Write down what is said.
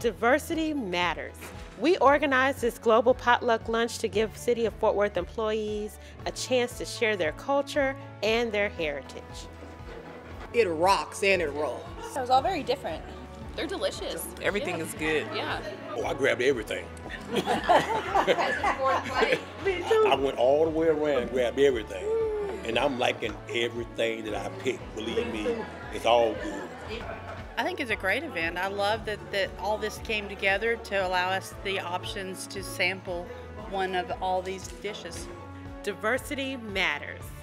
Diversity matters. We organized this global potluck lunch to give City of Fort Worth employees a chance to share their culture and their heritage. It rocks and it rolls. It was all very different. They're delicious. Everything is good. Yeah. Oh, I grabbed everything. I went all the way around and grabbed everything. And I'm liking everything that I picked. Believe me, it's all good. I think it's a great event. I love that all this came together to allow us the options to sample one of all these dishes. Diversity matters.